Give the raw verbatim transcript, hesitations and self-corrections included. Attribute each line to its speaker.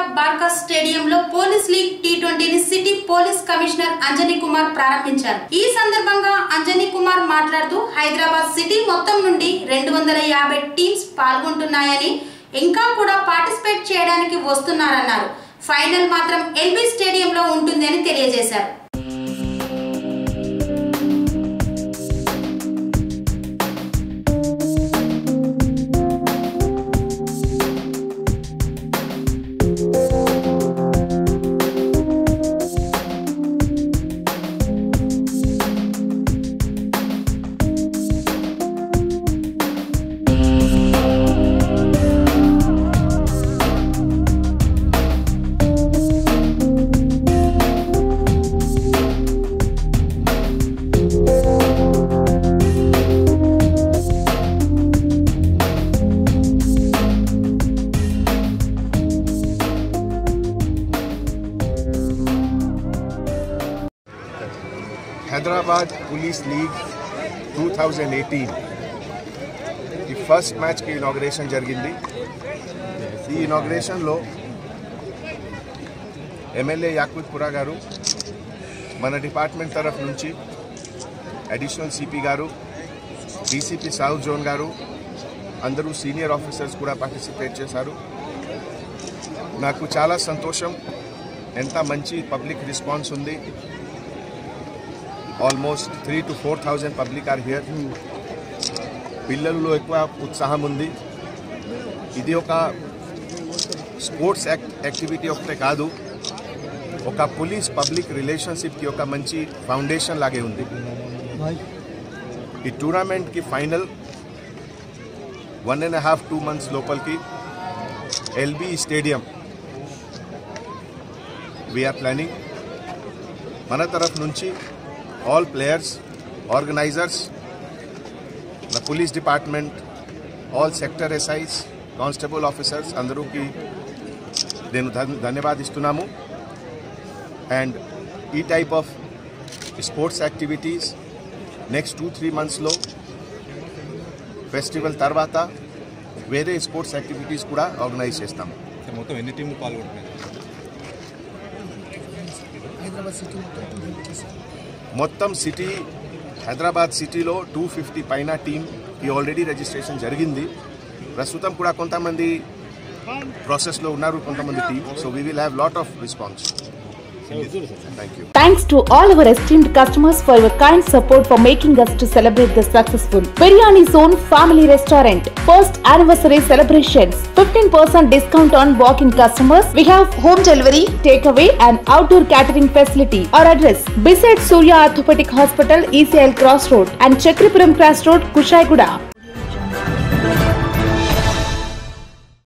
Speaker 1: హైదరాబాద్ బార్కా స్టేడియం లో police league T twenty ని city police commissioner Anjani Kumar ప్రారంభించారు। ఈ సందర్భంగా అంజనీ కుమార్ మాట్లాడుతూ హైదరాబాద్ సిటీ మొత్తం నుండి రెండు వందల యాభై టీమ్స్ పాల్గొంటున్నాయని ఇంకా కూడా పార్టిసిపేట్ చేయడానికి వస్తున్నారన్నారు। ఫైనల్ మాత్రం ఎల్బీ స్టేడియం లో ఉంటుందని తెలియజేశారు।
Speaker 2: Hyderabad Police League twenty eighteen ఈ ఫస్ట్ మ్యాచ్ కి ఇనాగ్రేషన్ జరిగింది। ఈ ఇనాగ్రేషన్ లో ఎమ్మెల్యే యాకూబ్ పురా గారు, మన డిపార్ట్మెంట్ తరఫు నుంచి అడిషనల్ సిపి గారు, డీసీపీ సౌత్ జోన్ గారు, అందరూ సీనియర్ ఆఫీసర్స్ కూడా పార్టిసిపేట్ చేశారు। నాకు చాలా సంతోషం, ఎంత మంచి పబ్లిక్ రెస్పాన్స్ ఉంది। Almost three to four thousand public are here. పిల్లల్లో ఎక్కువ ఉత్సాహం ఉంది। ఇది ఒక స్పోర్ట్స్ యాక్టివిటీ ఒకటే కాదు, ఒక పోలీస్ పబ్లిక్ రిలేషన్షిప్కి ఒక మంచి ఫౌండేషన్ లాగే ఉంది। ఈ టూర్నమెంట్కి final one and half two months లోపలికి ఎల్బీ స్టేడియం వీఆర్ ప్లానింగ్। మన తరఫు నుంచి all players, organizers, the police department, all sector S Is, constable officers, अंदरू की देनु धन्यवाद इस्तुन्नामु। and ई type of sports activities next two three months lo festival tarvata వేరే స్పోర్ట్స్ యాక్టివిటీస్ కూడా ఆర్గనైజ్ చేస్తాము।
Speaker 3: మొత్తం ఎన్ని టీంలు పాల్గొంటున్నాయి?
Speaker 2: హైదరాబాద్ సిటీ మొత్తం సిటీ హైదరాబాద్ సిటీలో టూ ఫిఫ్టీ పైన టీమ్కి ఆల్రెడీ రిజిస్ట్రేషన్ జరిగింది। ప్రస్తుతం కూడా కొంతమంది ప్రాసెస్లో ఉన్నారు, కొంతమంది team. So we will have lot of response. Thank you.
Speaker 4: Thanks to all our esteemed customers for your kind support for making us to celebrate the successful Biryani Zone Family Restaurant first anniversary celebrations. fifteen percent discount on walk-in customers. We have home delivery, takeaway and outdoor catering facility. Our address beside Surya Orthopedic Hospital, E C L Cross Road and Chakripuram Cross Road, Kushaiguda.